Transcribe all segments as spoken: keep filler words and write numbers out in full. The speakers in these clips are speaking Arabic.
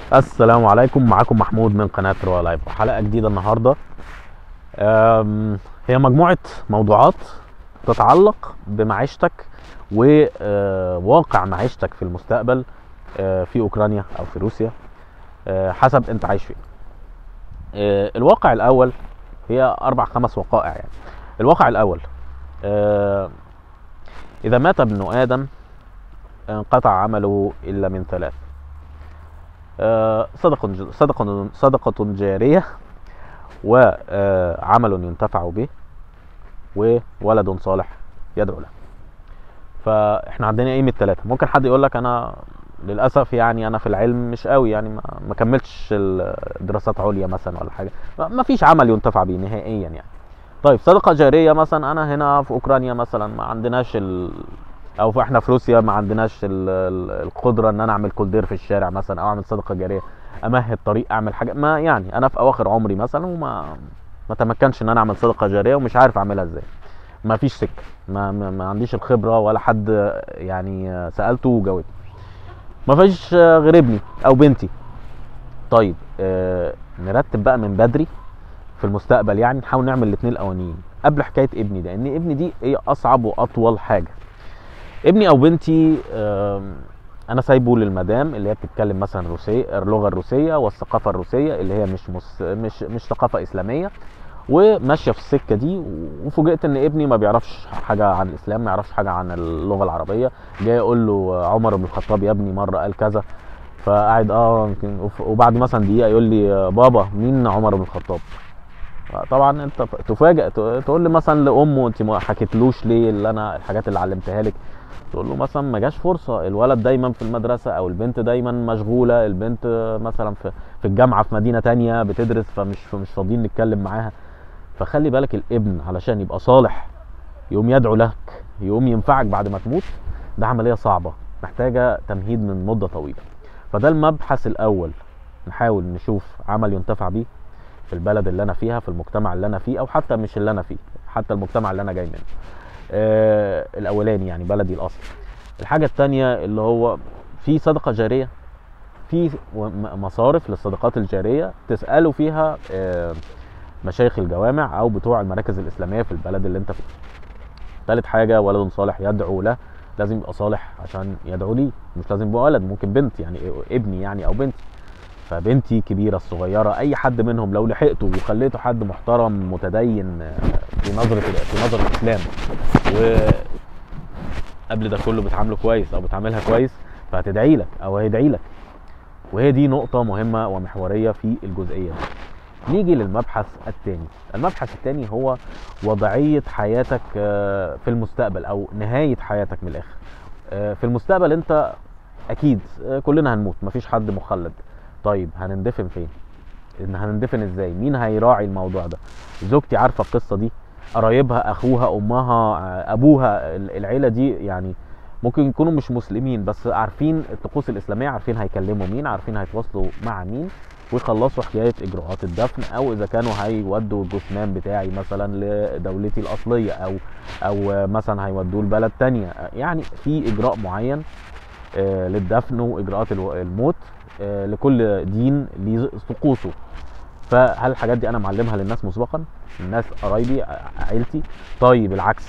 السلام عليكم، معاكم محمود من قناة رؤى لايف. حلقة جديدة النهاردة. أم، هي مجموعة موضوعات تتعلق بمعيشتك وواقع معيشتك في المستقبل، أه، في أوكرانيا أو في روسيا، أه، حسب أنت عايش فين. أه، الواقع الأول هي أربع خمس وقائع يعني. الواقع الأول، أه، إذا مات ابن آدم انقطع عمله إلا من ثلاث: أه، صدقة صدقة صدقة جارية، وعمل ينتفع به، وولد صالح يدعو له. فاحنا عندنا ايه من الثلاثه؟ ممكن حد يقول لك انا للاسف يعني انا في العلم مش قوي، يعني ما ما كملتش الدراسات عليا مثلا ولا حاجه، ما فيش عمل ينتفع به نهائيا يعني. طيب صدقه جاريه مثلا، انا هنا في اوكرانيا مثلا ما عندناش ال... او احنا في روسيا ما عندناش ال... القدره ان انا اعمل كولدير في الشارع مثلا، او اعمل صدقه جاريه امهد طريق، اعمل حاجه ما، يعني انا في اواخر عمري مثلا وما ما تمكنش ان انا اعمل صدقه جاريه، ومش عارف اعملها ازاي. ما فيش سكه، ما, ما, ما عنديش الخبره ولا حد يعني سالته وجاوبني. ما فيش غير ابني او بنتي. طيب آه نرتب بقى من بدري في المستقبل، يعني نحاول نعمل الاثنين الاولانيين قبل حكايه ابني ده، ان ابني دي هي اصعب واطول حاجه. ابني او بنتي آه انا سايبه للمدام اللي هي بتتكلم مثلا روسيه، اللغه الروسيه والثقافه الروسيه اللي هي مش مس مش مش ثقافه اسلاميه، وماشيه في السكه دي. وفوجئت ان ابني ما بيعرفش حاجه عن الاسلام، ما يعرفش حاجه عن اللغه العربيه. جاي اقول له عمر بن الخطاب يا ابني مره قال كذا، فقاعد اه يمكن، وبعد مثلا دقيقه يقول لي بابا مين عمر بن الخطاب؟ طبعا انت تفاجئ، تقول لي مثلا لامه انت ما حكيتلوش ليه اللي انا الحاجات اللي علمتها لك؟ تقول له مثلا ما جاش فرصه، الولد دايما في المدرسه او البنت دايما مشغوله، البنت مثلا في في الجامعه في مدينه تانية بتدرس، فمش مش فاضيين نتكلم معاها. فخلي بالك الابن علشان يبقى صالح يقوم يدعو لك، يقوم ينفعك بعد ما تموت، ده عمليه صعبه محتاجه تمهيد من مده طويله. فده المبحث الاول، نحاول نشوف عمل ينتفع بيه في البلد اللي انا فيها، في المجتمع اللي انا فيه، او حتى مش اللي انا فيه، حتى المجتمع اللي انا جاي منه. آه الاولاني يعني بلدي الاصل. الحاجه الثانيه اللي هو في صدقه جاريه، في مصارف للصدقات الجاريه تسالوا فيها آه مشايخ الجوامع او بتوع المراكز الاسلاميه في البلد اللي انت فيه. ثالث حاجه ولد صالح يدعو له، لازم يبقى صالح عشان يدعو لي، مش لازم يبقى ولد، ممكن بنت يعني ابني يعني او بنتي. فبنتي كبيره الصغيره اي حد منهم لو لحقته وخليته حد محترم متدين في نظره في نظر الاسلام، وقبل ده كله بتعامله كويس او بتعاملها كويس، فهتدعي لك او هيدعي لك. وهي دي نقطه مهمه ومحوريه في الجزئيه دي. نيجي للمبحث الثاني. المبحث الثاني هو وضعية حياتك في المستقبل او نهاية حياتك من الاخر. في المستقبل انت اكيد كلنا هنموت، مفيش حد مخلد. طيب هنندفن فين؟ ان هنندفن ازاي؟ مين هيراعي الموضوع ده؟ زوجتي عارفة القصة دي، قرايبها، اخوها، امها، ابوها، العيلة دي يعني ممكن يكونوا مش مسلمين بس عارفين الطقوس الاسلامية، عارفين هيكلموا مين، عارفين هيتواصلوا مع مين ويخلصوا حكايه اجراءات الدفن، او اذا كانوا هيودوا الجثمان بتاعي مثلا لدولتي الاصليه، او او مثلا هيودوه لبلد تانية. يعني في اجراء معين للدفن واجراءات الموت، لكل دين ليه طقوسه. فهل الحاجات دي انا معلمها للناس مسبقا؟ الناس قرايبي عيلتي؟ طيب العكس،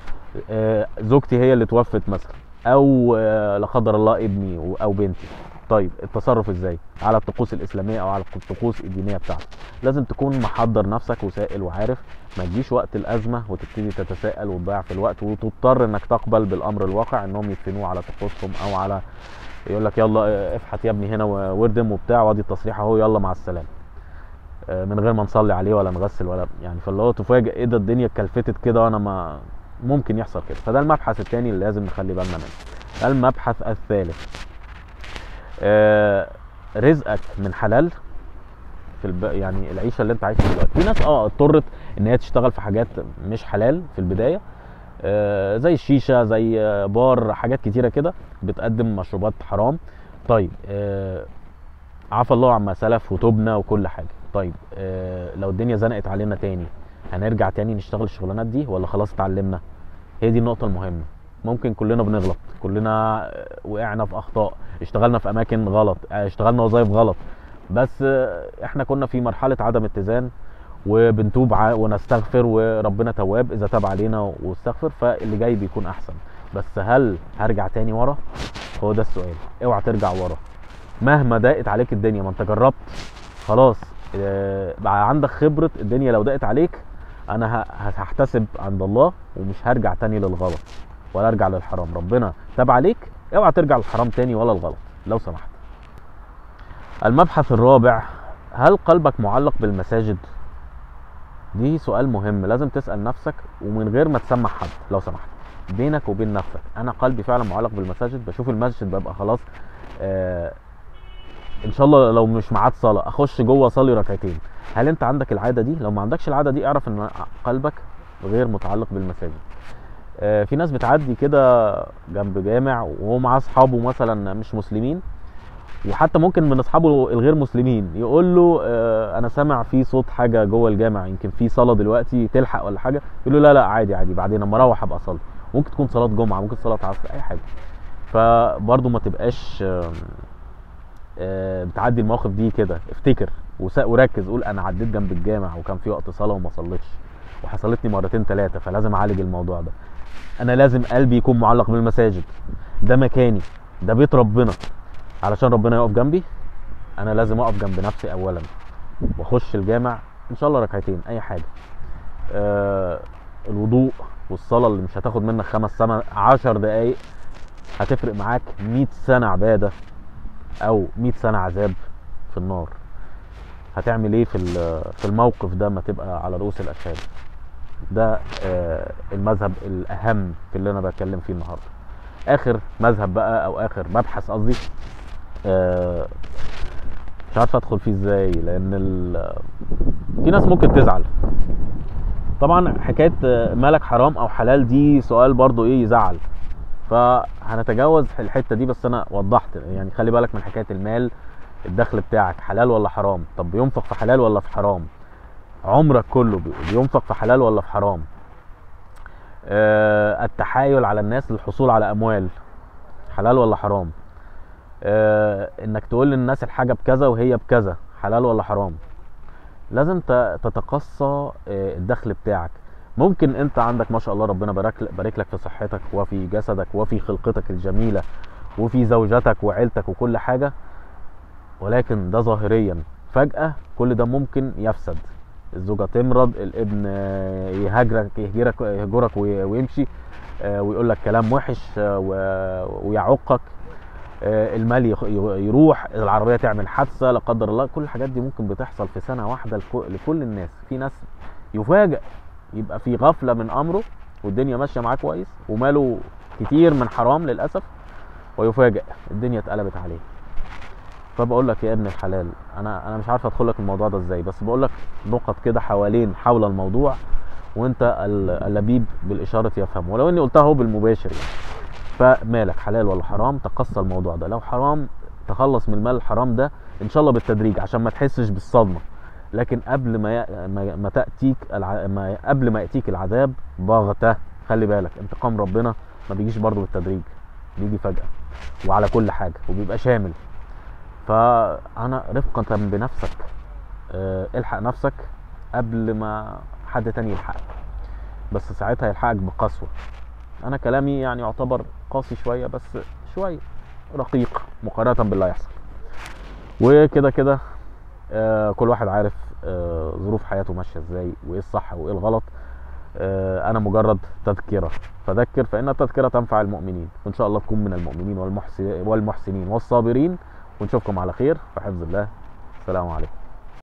زوجتي هي اللي توفت مثلا، او لا قدر الله ابني او بنتي، طيب التصرف ازاي على الطقوس الاسلاميه او على الطقوس الدينيه بتاعتك؟ لازم تكون محضر نفسك وسائل وعارف، ما تجيش وقت الازمه وتبتدي تتساءل وتضيع في الوقت وتضطر انك تقبل بالامر الواقع انهم يدفنوه على طقوسهم، او على يقول لك يلا افحت يا ابني هنا واردم وبتاع وادي التصريح اهو يلا مع السلامه، من غير ما نصلي عليه ولا نغسل ولا يعني. فاللي هو تفاجئ ايه ده الدنيا اتكلفتت كده وانا ما ممكن يحصل كده. فده المبحث الثاني اللي لازم نخلي بالنا منه. المبحث الثالث، آه رزقك من حلال في الب... يعني العيشه اللي انت عايشها دلوقتي. في ناس اه اضطرت ان هي تشتغل في حاجات مش حلال في البدايه، آه زي الشيشه، زي بار، حاجات كتيره كده بتقدم مشروبات حرام. طيب آه عفى الله عما سلف وتوبنا وكل حاجه. طيب آه لو الدنيا زنقت علينا تاني هنرجع تاني نشتغل الشغلانات دي ولا خلاص اتعلمنا؟ هي دي النقطه المهمه. ممكن كلنا بنغلط، كلنا وقعنا في اخطاء، اشتغلنا في اماكن غلط، اشتغلنا وظايف غلط، بس احنا كنا في مرحله عدم اتزان، وبنتوب ونستغفر، وربنا تواب اذا تاب علينا واستغفر، فاللي جاي بيكون احسن. بس هل هرجع تاني ورا؟ هو ده السؤال. اوعى ترجع ورا مهما ضاقت عليك الدنيا، ما انت جربت خلاص، بقى عندك خبره. الدنيا لو ضاقت عليك انا هحتسب عند الله، ومش هرجع تاني للغلط ولا ارجع للحرام. ربنا تاب عليك، اوعى ترجع للحرام تاني ولا الغلط لو سمحت. المبحث الرابع، هل قلبك معلق بالمساجد؟ دي سؤال مهم لازم تسأل نفسك، ومن غير ما تسمع حد لو سمحت، بينك وبين نفسك. انا قلبي فعلا معلق بالمساجد، بشوف المسجد ببقى خلاص آه ان شاء الله لو مش ميعاد صلاه اخش جوه اصلي ركعتين. هل انت عندك العاده دي؟ لو ما عندكش العاده دي اعرف ان قلبك غير متعلق بالمساجد. آه في ناس بتعدي كده جنب جامع وهو مع اصحابه مثلا مش مسلمين، وحتى ممكن من اصحابه الغير مسلمين يقول له آه انا سامع في صوت حاجه جوه الجامع، يمكن في صلاه دلوقتي تلحق ولا حاجه، يقول له لا لا عادي عادي بعدين لما اروح ابقى اصلي. ممكن تكون صلاه جمعه، ممكن صلاه عصر، اي حاجه. فبرضه ما تبقاش آه آه بتعدي المواقف دي كده. افتكر وركز، قول انا عديت جنب الجامع وكان في وقت صلاه وما صليتش، وحصلت لي مرتين ثلاثه، فلازم اعالج الموضوع ده. انا لازم قلبي يكون معلق بالمساجد، ده مكاني، ده بيت ربنا. علشان ربنا يقف جنبي انا لازم اقف جنب نفسي اولا، واخش الجامع ان شاء الله ركعتين اي حاجه. آه الوضوء والصلاه اللي مش هتاخد منك خمس سنة عشر دقايق هتفرق معاك مية سنة عباده او مية سنة عذاب في النار. هتعمل ايه في في الموقف ده ما تبقى على رؤوس الاشهاد؟ ده آه المذهب الاهم في اللي انا بتكلم فيه النهارده. اخر مذهب بقى او اخر مبحث قصدي، آه مش عارف ادخل فيه ازاي، لان في ناس ممكن تزعل. طبعا حكايه مالك حرام او حلال دي سؤال برضو ايه يزعل، فهنتجاوز الحته دي. بس انا وضحت يعني خلي بالك من حكايه المال، الدخل بتاعك حلال ولا حرام؟ طب بينفق في حلال ولا في حرام؟ عمرك كله بينفق في حلال ولا في حرام؟ آه التحايل على الناس للحصول على اموال حلال ولا حرام؟ آه انك تقول للناس الحاجه بكذا وهي بكذا حلال ولا حرام؟ لازم تتقصى آه الدخل بتاعك. ممكن انت عندك ما شاء الله ربنا بارك بارك لك في صحتك وفي جسدك وفي خلقتك الجميله وفي زوجتك وعيلتك وكل حاجه، ولكن ده ظاهريا. فجاه كل ده ممكن يفسد، الزوجه تمرض، الابن يهاجرك يهجرك يهجرك ويمشي ويقول لك كلام وحش ويعقك، المال يروح، العربيه تعمل حادثه لا قدر الله. كل الحاجات دي ممكن بتحصل في سنه واحده لكل الناس. في ناس يفاجئ يبقى في غفله من امره والدنيا ماشيه معاه كويس وماله كتير من حرام للاسف، ويفاجئ الدنيا اتقلبت عليه. فبقول لك يا ابن الحلال، انا انا مش عارف ادخل لك الموضوع ده ازاي، بس بقول لك نقط كده حوالين حول الموضوع، وانت اللبيب بالاشاره يفهم، ولو اني قلتها هو بالمباشر يعني. فمالك حلال ولا حرام؟ تقصى الموضوع ده. لو حرام تخلص من المال الحرام ده ان شاء الله بالتدريج عشان ما تحسش بالصدمه، لكن قبل ما ي... ما تاتيك الع... ما قبل ما ياتيك العذاب بغته. خلي بالك انتقام ربنا ما بيجيش برضه بالتدريج، بيجي فجاه وعلى كل حاجه وبيبقى شامل. فانا رفقه بنفسك، أه الحق نفسك قبل ما حد تاني يلحقك، بس ساعتها يلحقك بقسوه. انا كلامي يعني يعتبر قاسي شويه، بس شويه رقيق مقارنه باللي هيحصل. وكده كده آه كل واحد عارف آه ظروف حياته ماشيه ازاي، وايه الصح وايه الغلط. آه انا مجرد تذكره، فذكر فان التذكره تنفع المؤمنين، وان شاء الله تكون من المؤمنين والمحسنين والصابرين. ونشوفكم على خير في حفظ الله. السلام عليكم.